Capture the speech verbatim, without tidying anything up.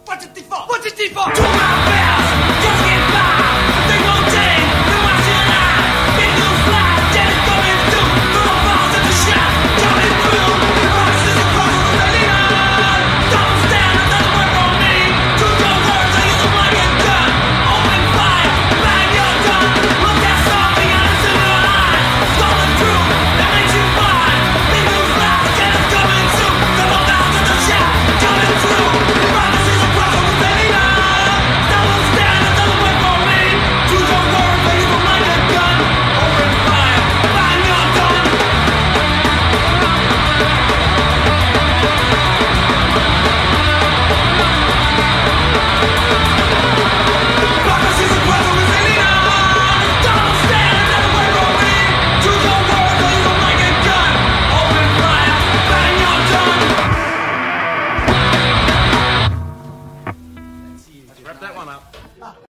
What's it for? What's it for? To my best, just get by. They won't take, they watch it live. Big new fly, dead is coming through. Through the balls of the shot, coming through. The boxes across the arena. Don't stand, another word from me. Two your words, I use them like a gun. Open fire, bang your gun. Look at something honest in your eye. Going through, that makes you fine. Big new fly, dead is coming through. Through the balls of the shot, coming through. The boxes across the arena. Don't stand, another word from me. Two your words, I use them like a gun. Open fire, bang your gun. Boxes across the arena. Don't stand, another word from me. Two your words, I use them like a gun. Open fire, bang your gun. Let's wrap that one up.